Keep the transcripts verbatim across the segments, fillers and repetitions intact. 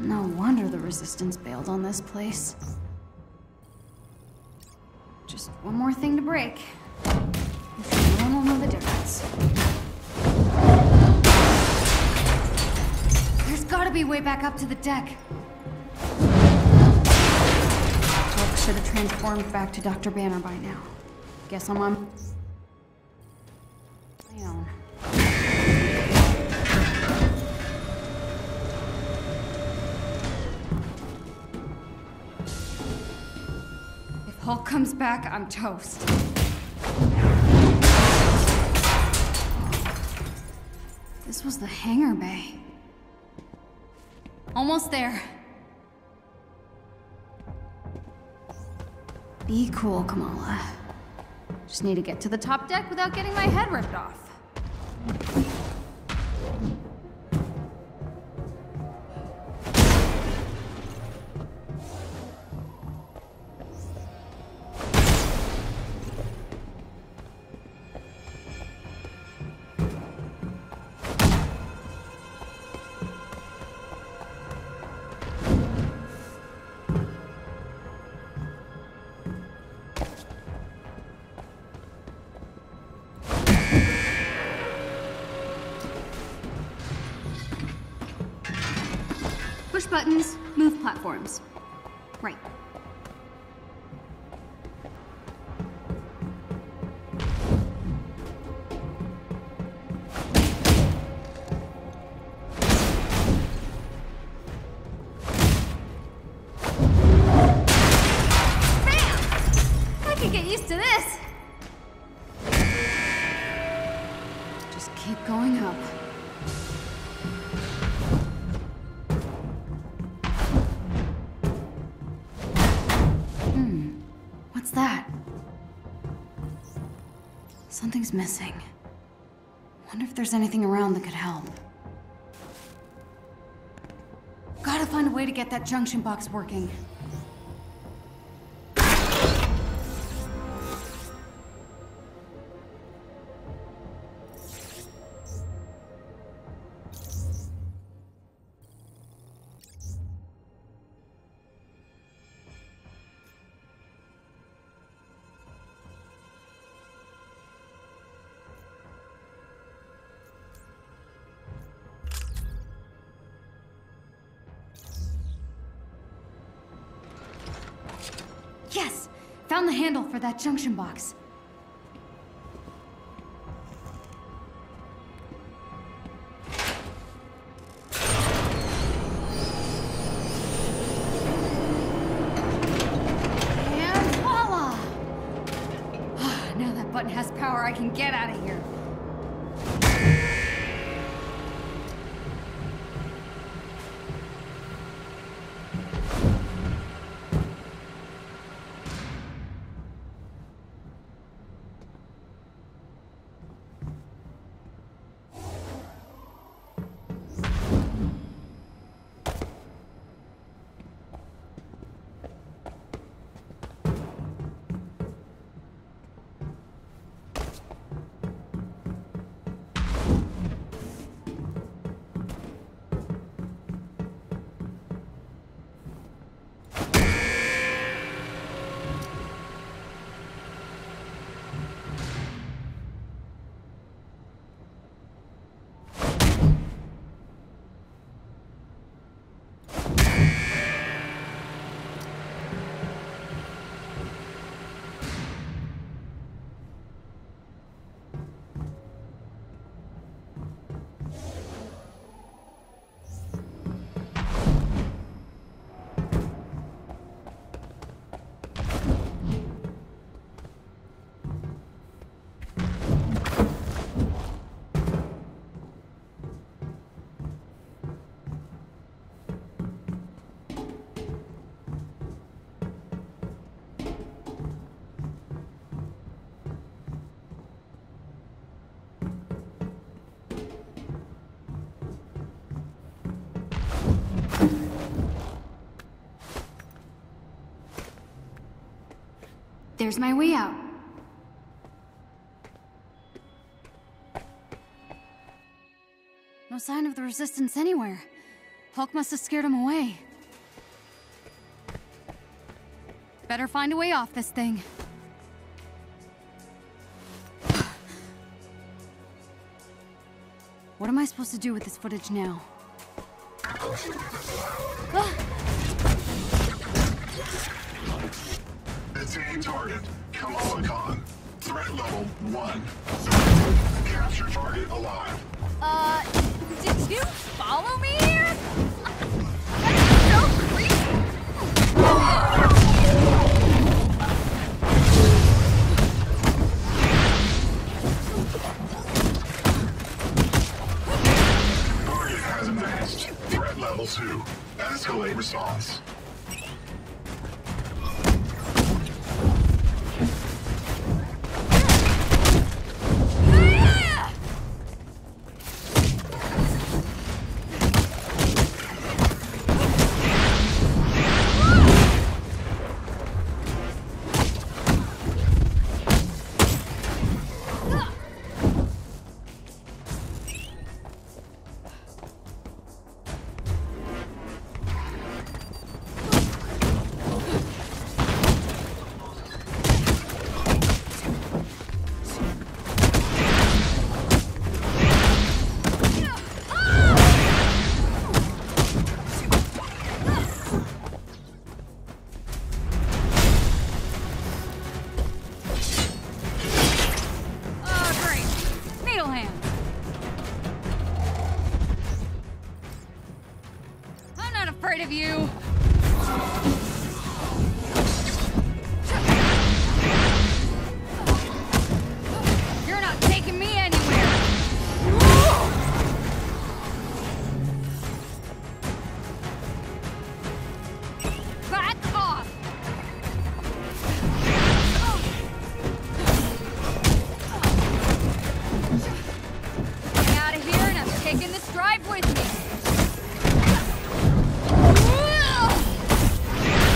No wonder the Resistance bailed on this place. Just one more thing to break. I'm sure no one will know the difference. There's gotta be a way back up to the deck. Hulk should have transformed back to Doctor Banner by now. Guess I'm on my own. If Hulk comes back, I'm toast. This was the hangar bay. Almost there. Be cool, Kamala. Just need to get to the top deck without getting my head ripped off. Push buttons, move platforms. Right. Bam! I can get used to this. Just keep going up. What's that? Something's missing. Wonder if there's anything around that could help. Gotta find a way to get that junction box working. Yes! Found the handle for that junction box. And voila! Now that button has power, I can get out of here. There's my way out. No sign of the Resistance anywhere. Hulk must have scared him away. Better find a way off this thing. What am I supposed to do with this footage now? Attain target. Kamala Khan. Threat level one. Capture target alive. Uh, did you follow me here? That's so creepy. Target has advanced. Threat level two. Escalate response. Afraid of you. You're not taking me anywhere. Back off. Get out of here and I'm taking this drive with me.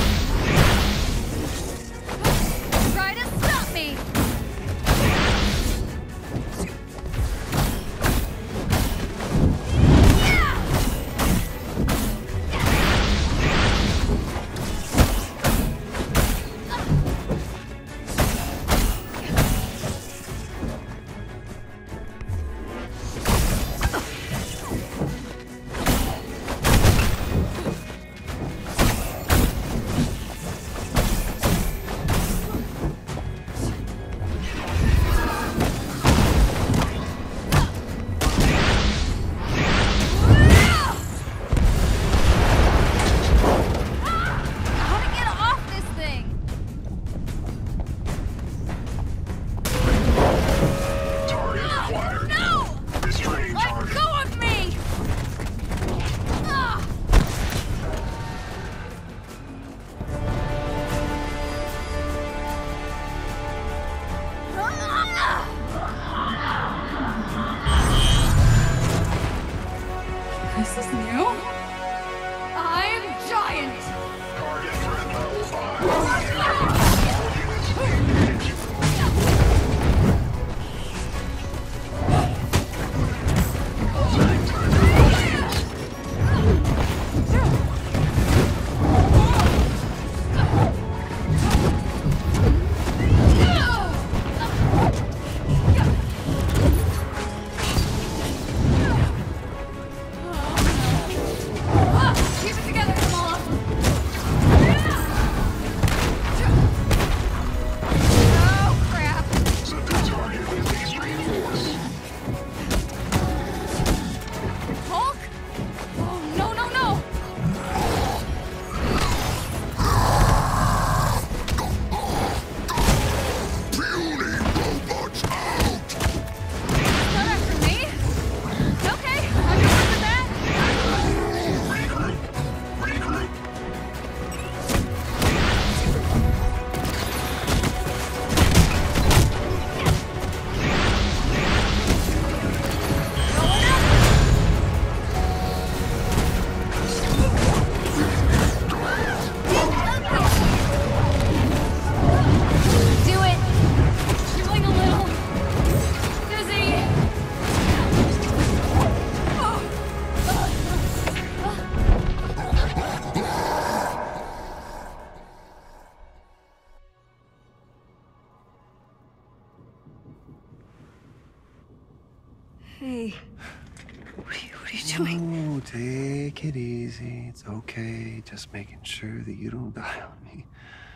Take it easy. It's okay. Just making sure that you don't die on me.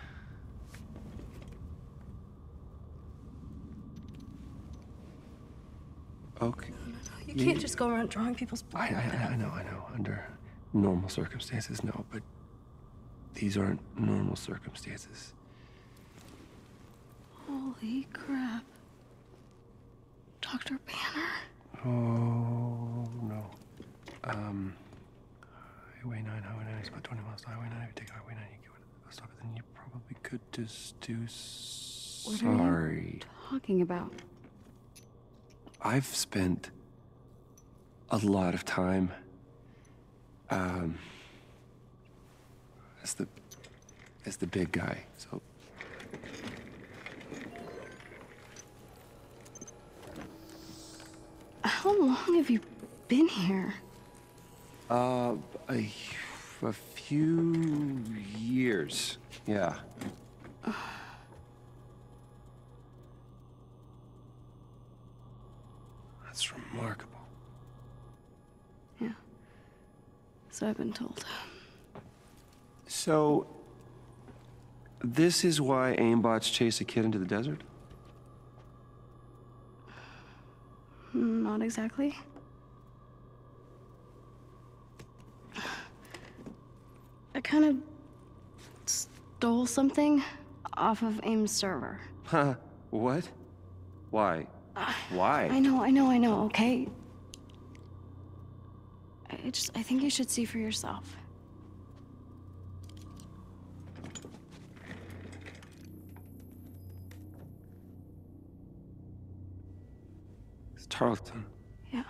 Okay. You can't just go around drawing people's blood. I, I, I know, I know. Under normal circumstances, no, but these aren't normal circumstances. Holy crap. Doctor Banner? Oh, no. Um, Highway nine, Highway nine is about twenty miles to Highway nine. If you take Highway nine, you get to the bus stop, then you probably could just do... What Sorry. are you talking about? I've spent a lot of time um, as the as the big guy. So how long have you been here? uh, a, a few years, yeah. That's remarkable. Yeah. So I've been told. So, this is why aimbots chase a kid into the desert? Not exactly. I kind of stole something off of AIM's server. Huh? What? Why? Why? I know, I know, I know, okay? I just, I think you should see for yourself. It's Tarleton. Yeah.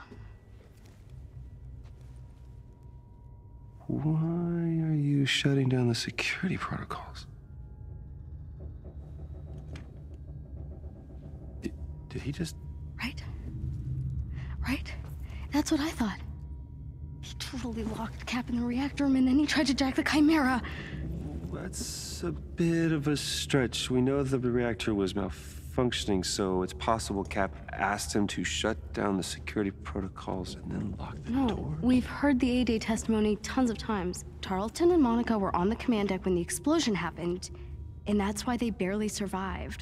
Why are you shutting down the security protocols? Did, did he just... Right? Right? That's what I thought. He totally locked Cap in the reactor room and then he tried to jack the Chimera. That's a bit of a stretch. We know that the reactor was malfunctioning, so it's possible Cap asked him to shut down the security protocols and then lock the No, door. we've heard the A-Day testimony tons of times. Tarleton and Monica were on the command deck when the explosion happened, and that's why they barely survived.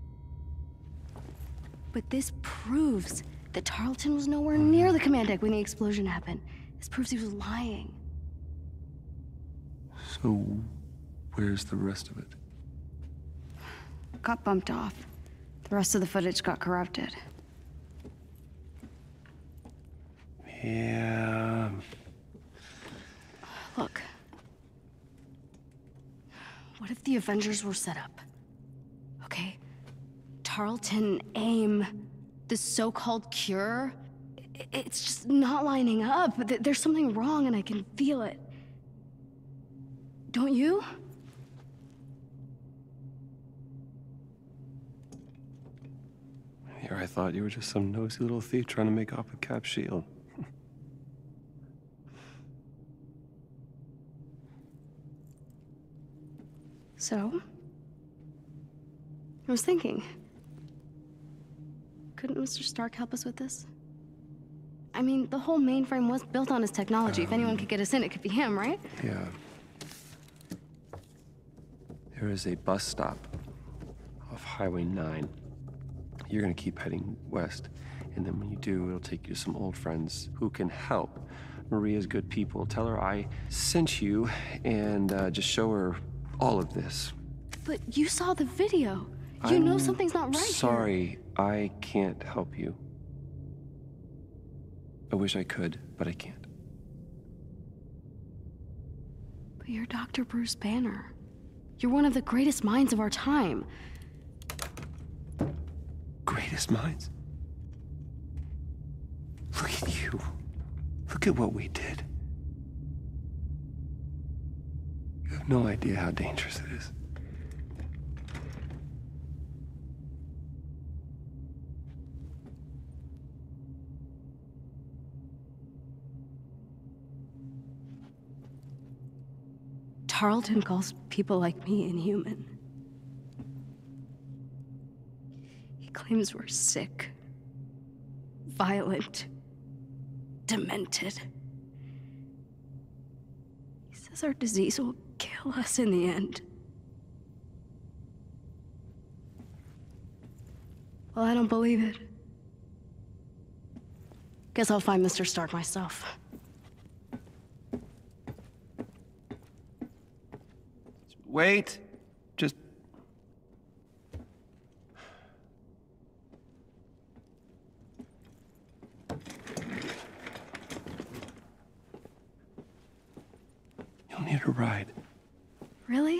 But this proves that Tarleton was nowhere near the command deck when the explosion happened. This proves he was lying. So, where's the rest of it? Got bumped off. The rest of the footage got corrupted. Yeah... Look. What if the Avengers were set up? Okay? Tarleton, AIM, the so-called cure, i- it's just not lining up. Th- There's something wrong and I can feel it. Don't you? Here, I thought you were just some nosy little thief trying to make off with Cap's shield. So? I was thinking. Couldn't Mister Stark help us with this? I mean, the whole mainframe was built on his technology. If anyone could get us in, it could be him, right? Yeah. There is a bus stop off Highway nine. You're gonna keep heading west, and then when you do, it'll take you to some old friends who can help. Maria's good people. Tell her I sent you, and uh, just show her all of this. But you saw the video. You know something's not right here. Sorry, I can't help you. I wish I could, but I can't. But you're Doctor Bruce Banner. You're one of the greatest minds of our time. Greatest minds? Look at you. Look at what we did. You have no idea how dangerous it is. Tarleton calls people like me inhuman. He claims we're sick, violent, demented. Because our disease will kill us in the end. Well, I don't believe it. Guess I'll find Mister Stark myself. Wait. Just... You'll need a ride. Really?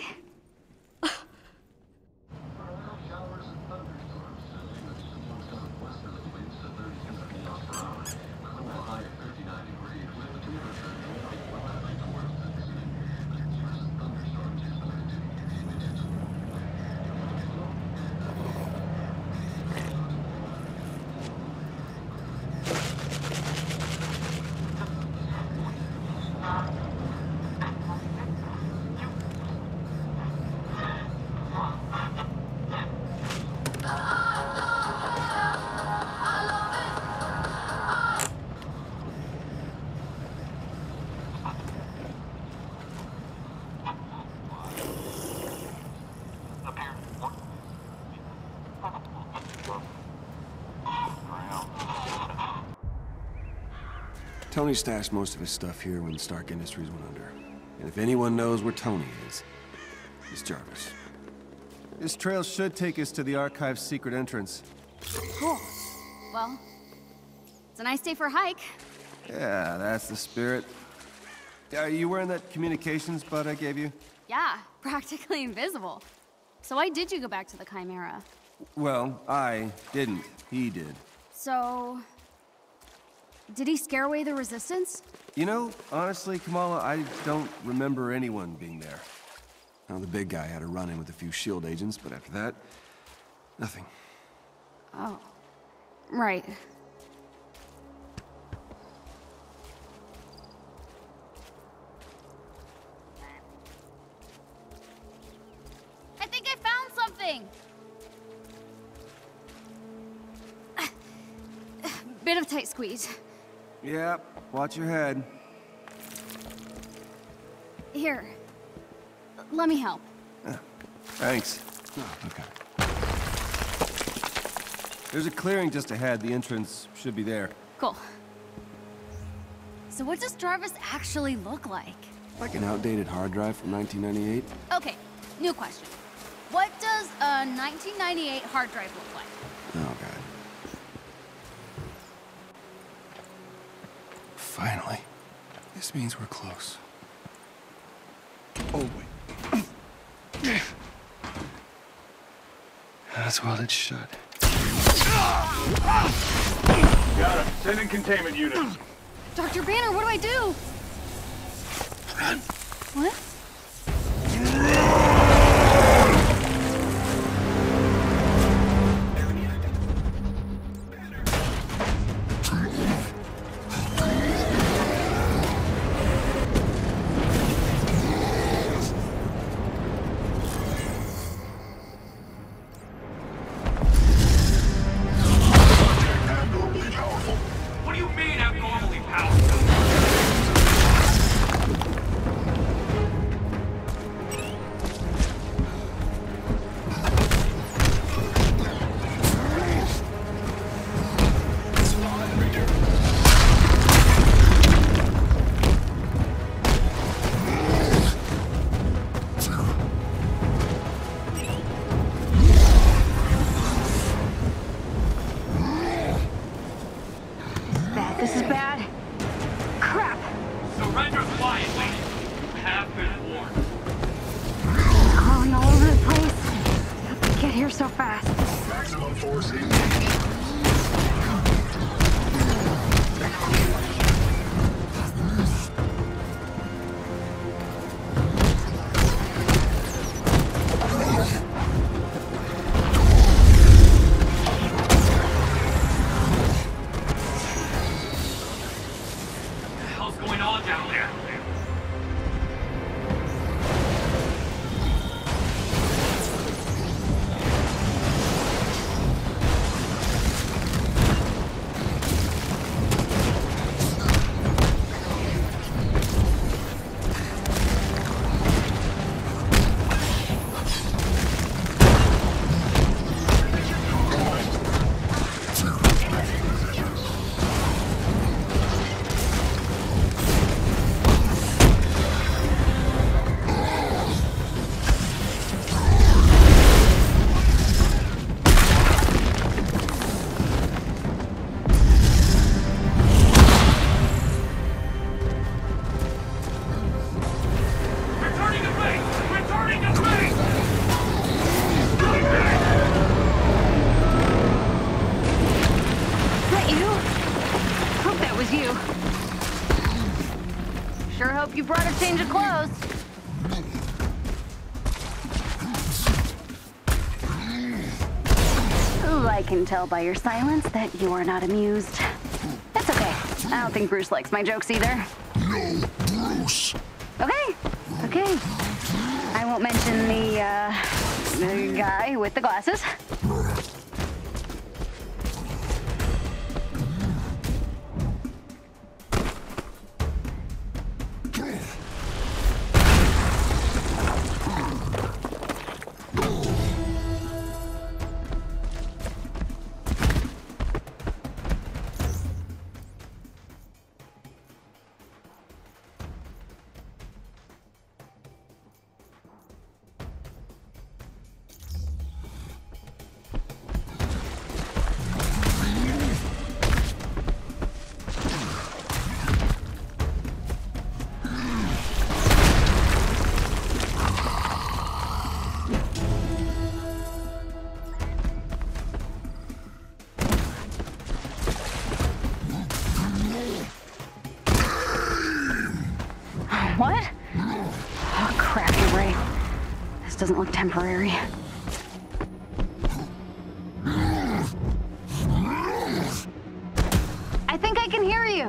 Tony stashed most of his stuff here when Stark Industries went under. And if anyone knows where Tony is, it's Jarvis. This trail should take us to the Archive's secret entrance. Cool. Well, it's a nice day for a hike. Yeah, that's the spirit. Are you wearing that communications bud I gave you? Yeah, practically invisible. So why did you go back to the Chimera? Well, I didn't. He did. So... did he scare away the Resistance? You know, honestly, Kamala, I don't remember anyone being there. Now, the big guy had a run-in with a few SHIELD agents, but after that, nothing. Oh. Right. I think I found something! Bit of tight squeeze. Yeah, watch your head. Here. Let me help. Yeah, thanks. Oh, okay. There's a clearing just ahead. The entrance should be there. Cool. So what does Jarvis actually look like? Like an outdated hard drive from nineteen ninety-eight? Okay, new question. What does a nineteen ninety-eight hard drive look like? Oh, God. Finally. This means we're close. Oh, wait. That's well it's shut. Got him. Send in containment units. Doctor Banner, what do I do? Run. What? Abnormally powerful. What do you mean abnormally powerful? Bad. This is bad. Crap! Surrender quietly. You have been warned. Crawling all over the place. How'd they get here so fast? Maximum force engaged. What the hell's going on down there? brought a change of clothes. Ooh, I can tell by your silence that you are not amused. That's okay. I don't think Bruce likes my jokes either. No, Bruce. Okay, okay. I won't mention the, uh, the guy with the glasses. What? Oh, crap, you're right. This doesn't look temporary. I think I can hear you.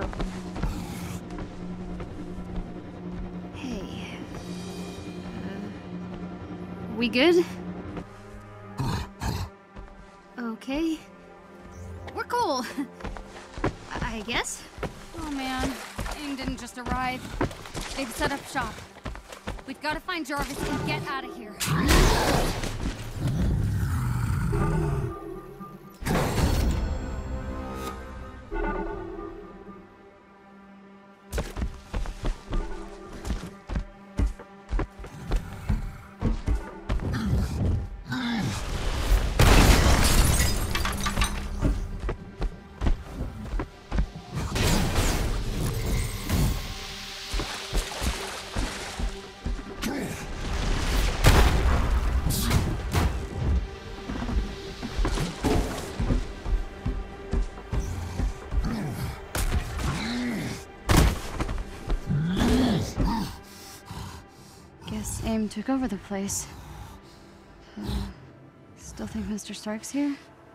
Hey. Uh, we good? Okay. We're cool. I guess. Oh man, AIM didn't just arrive. They've set up shop. We've got to find Jarvis and get out of here. AIM took over the place. Uh, still think Mister Stark's here?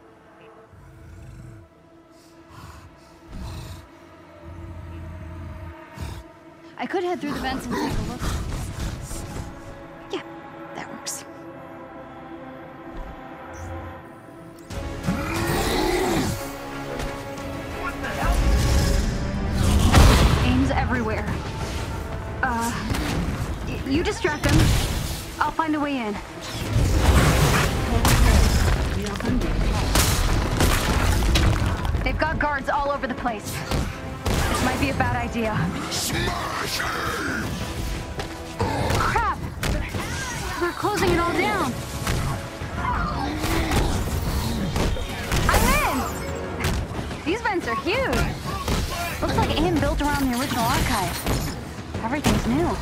I could head through the vents and take a look. Yeah, that works. What the hell? AIM's everywhere. Uh... You distract them. I'll find a way in. They've got guards all over the place. This might be a bad idea. Smash him! Crap! They're closing it all down. I'm in! These vents are huge. Looks like AIM built around the original archive. Everything's new.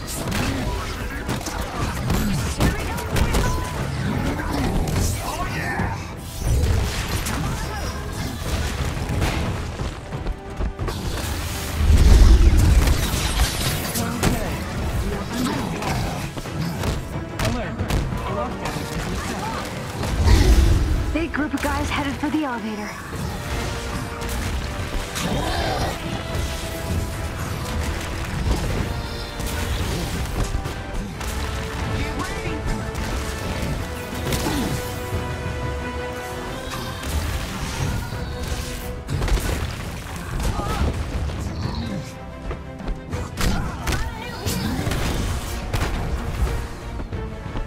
Big group of guys headed for the elevator.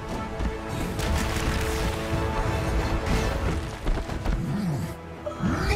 No!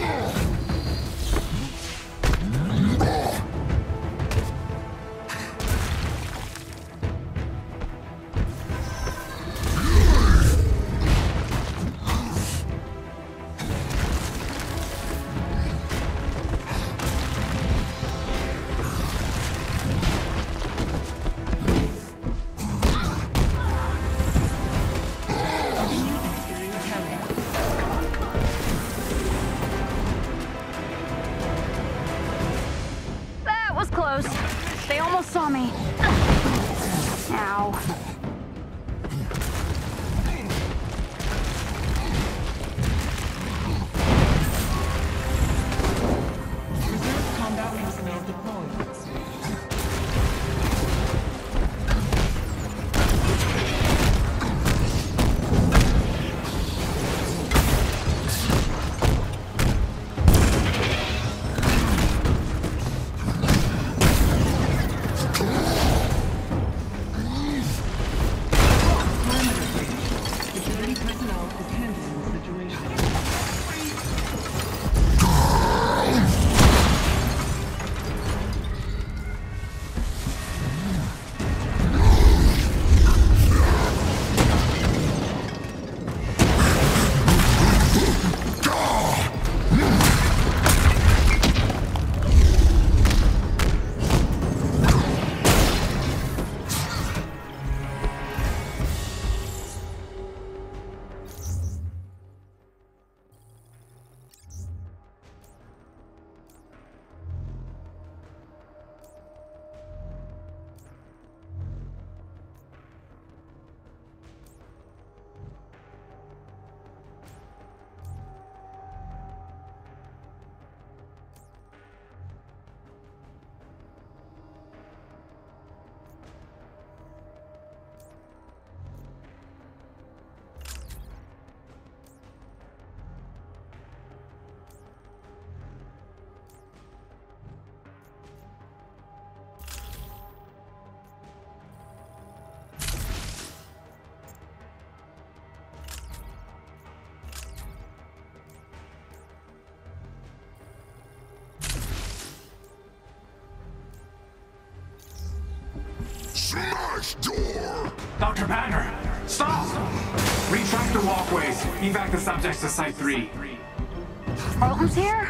Door! Doctor Banner, stop! Retract the walkways. Evac the subjects to Site three. Tarleton's here?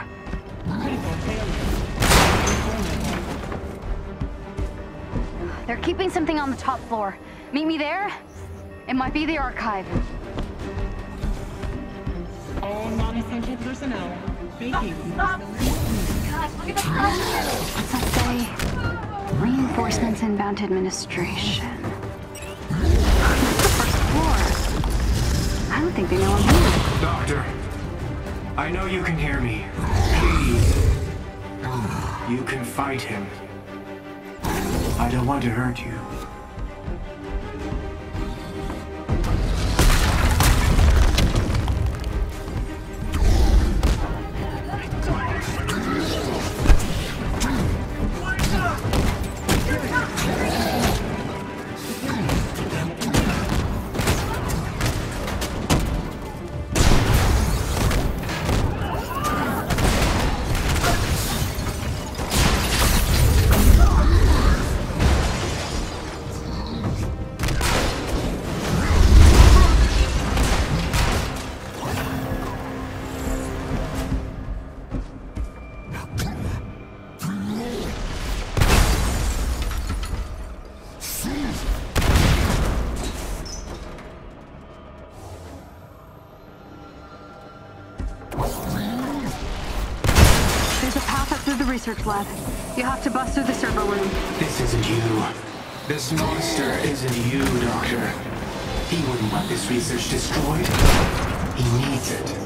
They're keeping something on the top floor. Meet me there? It might be the archive. All non-essential personnel vacate. Guys, look at the front. What's that say? Reinforcements inbound to administration. That's the first floor. I don't think they know I'm here. Doctor, I know you can hear me. Please. You can fight him. I don't want to hurt you. Research lab. You have to bust through the server room. This isn't you. This monster isn't you, Doctor. He wouldn't want this research destroyed. He needs it.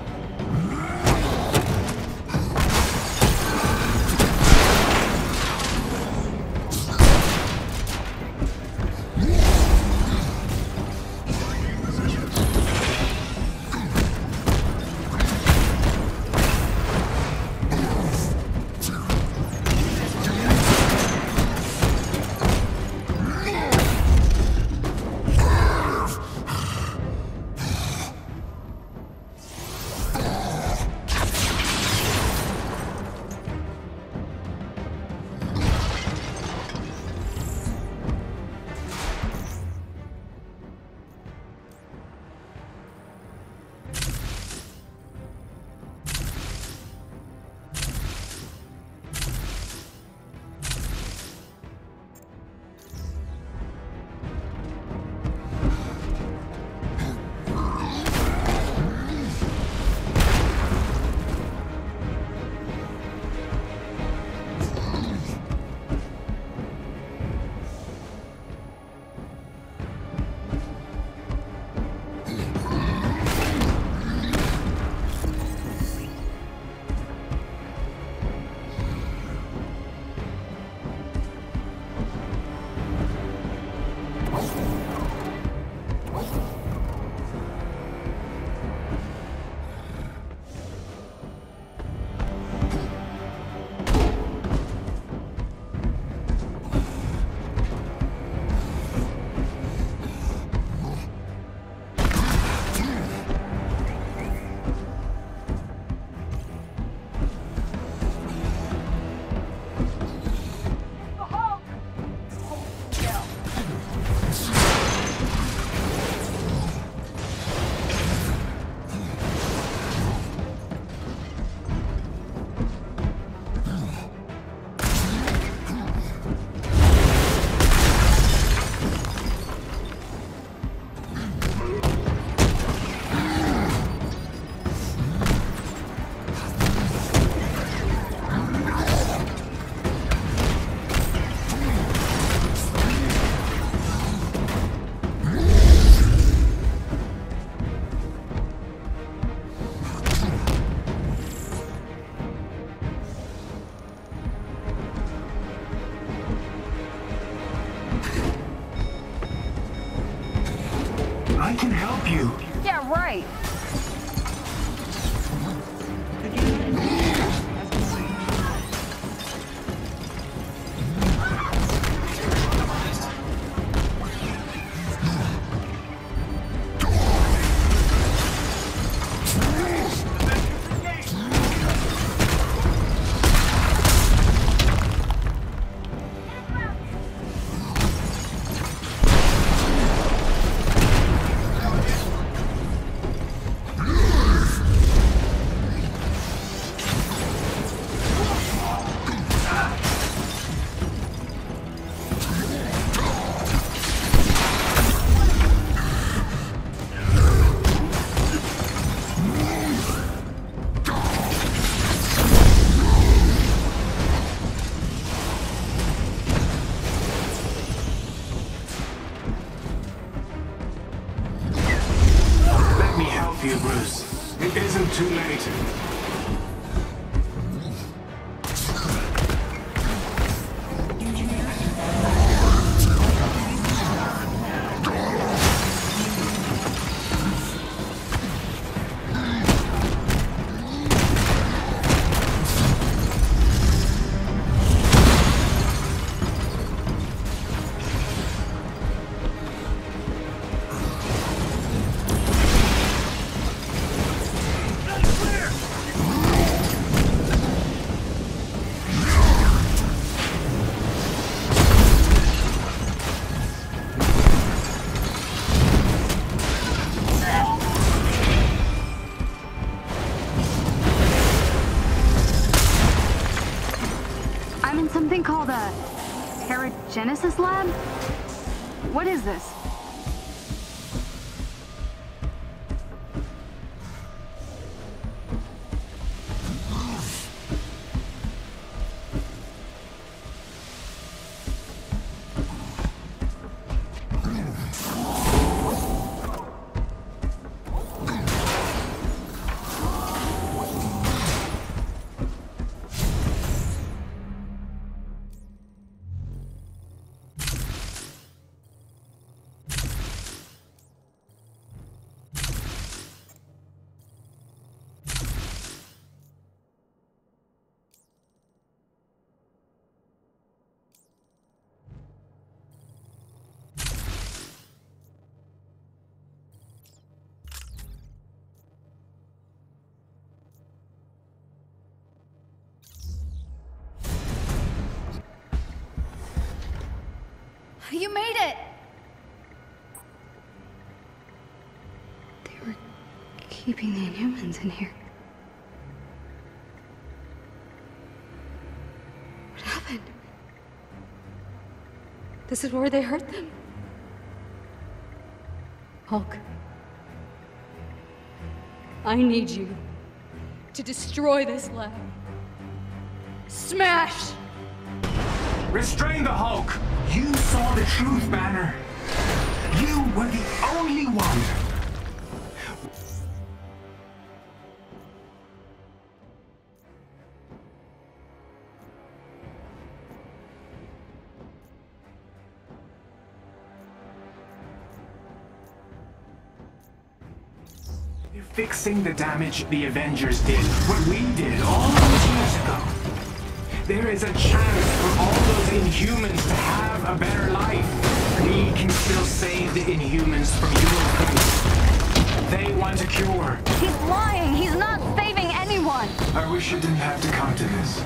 I can help you. Yeah, right. you, Bruce. It isn't too late. Something called a Paragenesis lab? What is this? You made it! They were keeping the Inhumans in here. What happened? This is where they hurt them? Hulk. I need you to destroy this lab. Smash! Restrain the Hulk! You saw the truth, Banner. You were the only one. You're fixing the damage the Avengers did, what we did all those years ago. There is a chance for all those Inhumans to have a better life. We can still save the Inhumans from your fate. They want a cure. He's lying! He's not saving anyone! I wish it didn't have to come to this.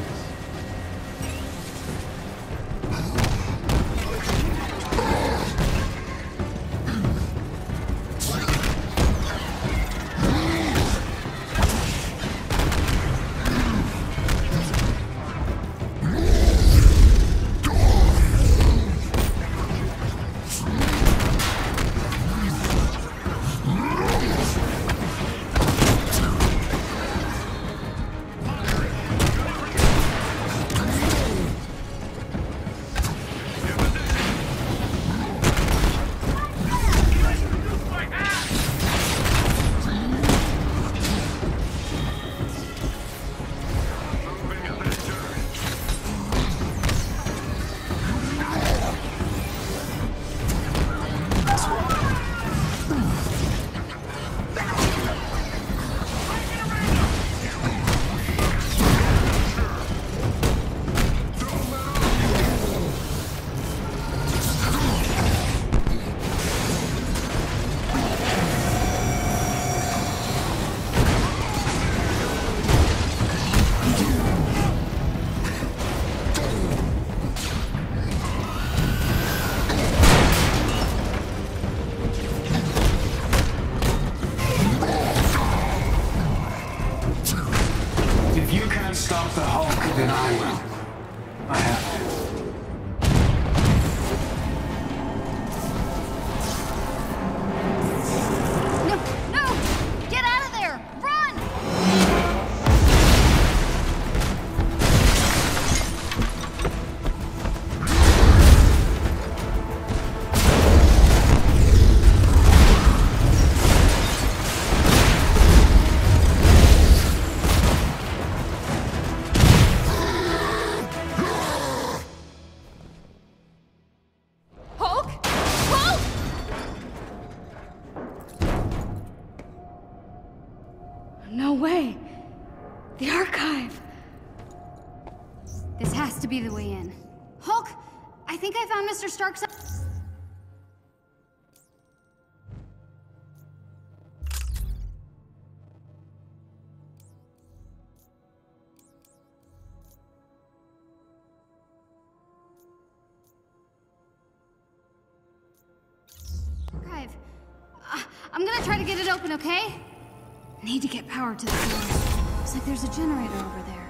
Stop the Hulk, then I will. I have to. No, no! Get out of there! Run! way. The archive. This has to be the way in. Hulk, I think I found Mister Stark's... archive. Uh, I'm gonna try to get it open, okay? Need to get power to the door. Looks like there's a generator over there.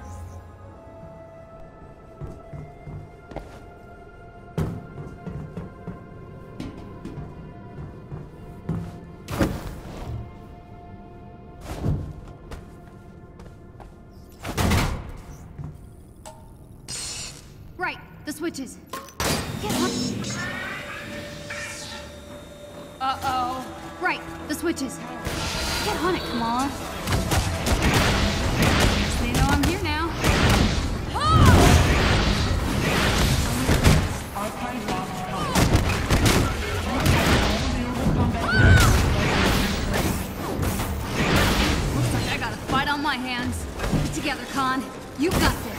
Right, the switches. Get on. Uh-oh. Right, the switches. Get on it, come on. Guess they know I'm here now. Archive locked on. All available combat Looks like I got a fight on my hands. Get together, Khan. You got this.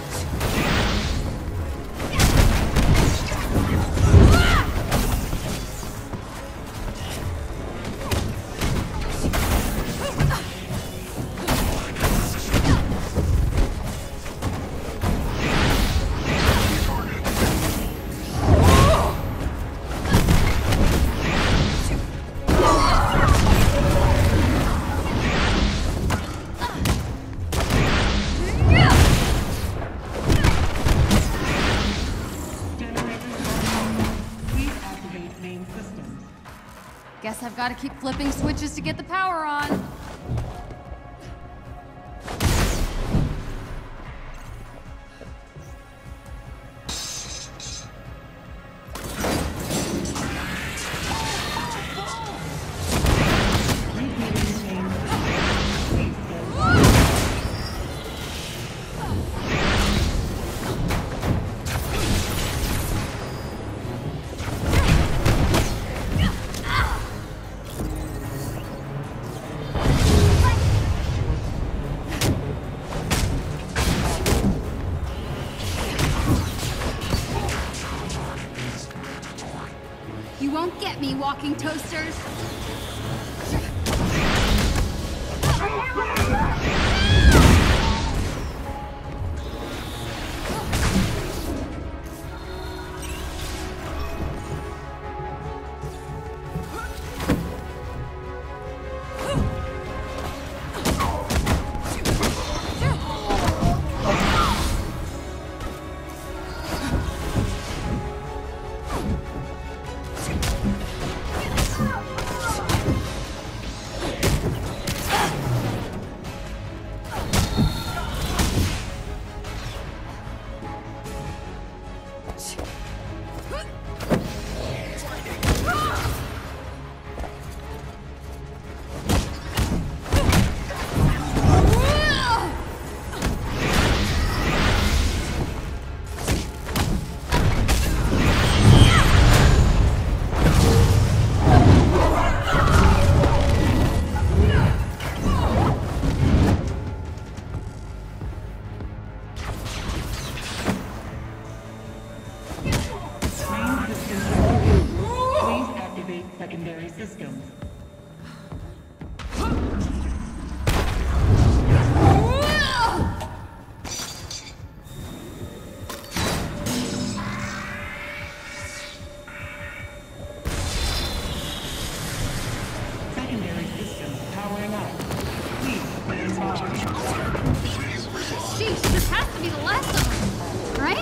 Guess I've got to keep flipping switches to get the power on. You won't get me, walking toasters. secondary systems. Secondary systems powering up. Please stand by. Sheesh, this has to be the last of them, right?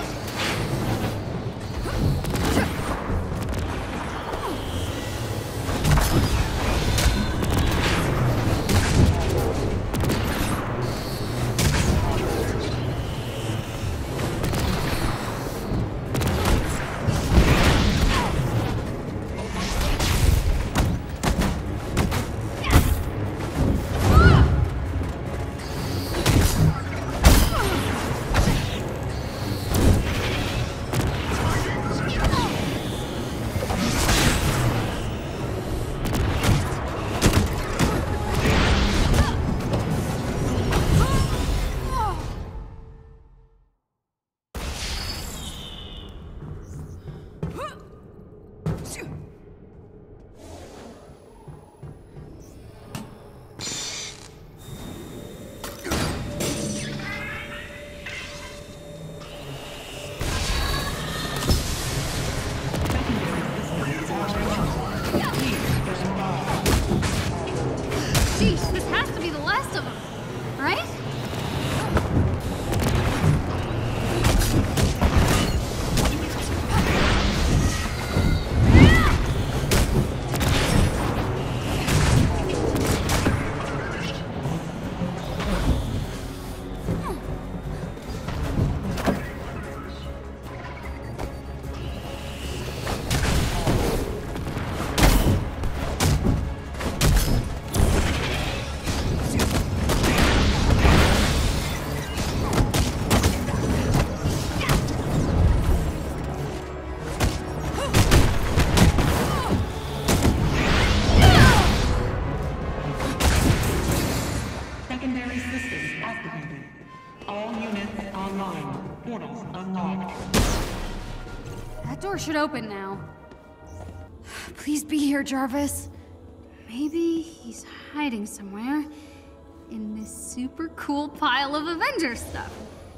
nine. Portals unlocked. That door should open now. Please be here, Jarvis. Maybe he's hiding somewhere in this super cool pile of Avengers stuff.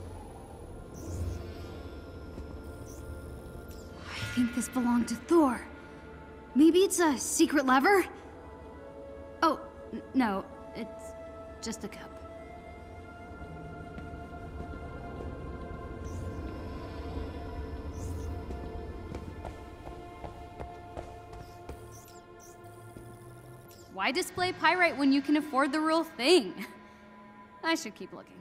I think this belonged to Thor. Maybe it's a secret lever? Oh, n- no, it's just a cup. Why display pyrite when you can afford the real thing? I should keep looking.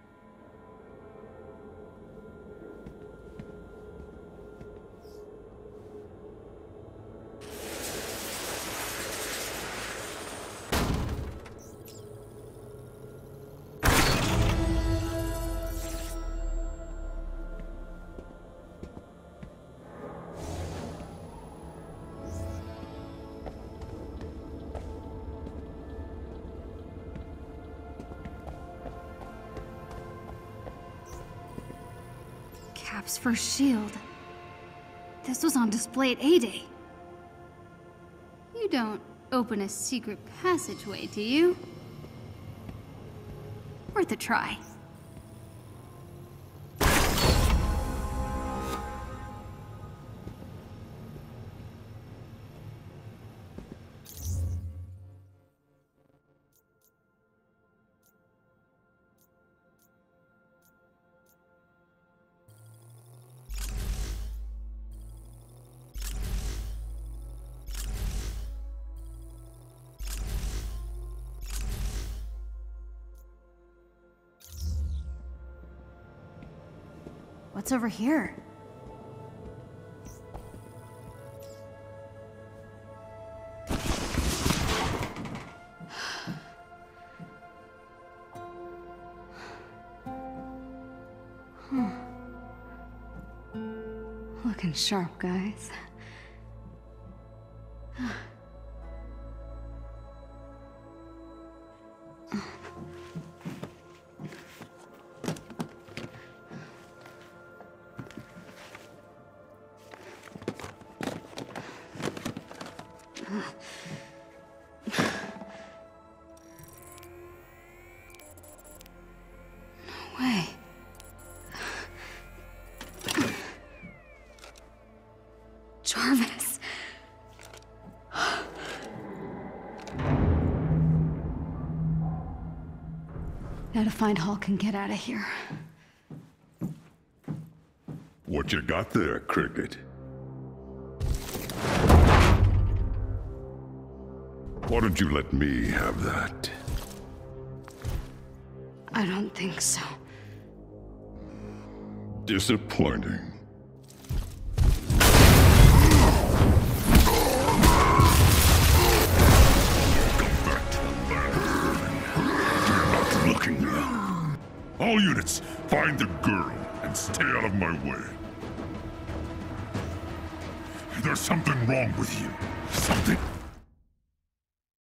Cap's first shield. This was on display at A-Day. You don't open a secret passageway, do you? Worth a try. What's over here? Huh. Looking sharp, guys. Way. Jarvis. Now to find Hulk and get out of here. What you got there, Cricket? Why don't you let me have that? I don't think so. Disappointing. Not looking now. All units, find the girl and stay out of my way. There's something wrong with you. Something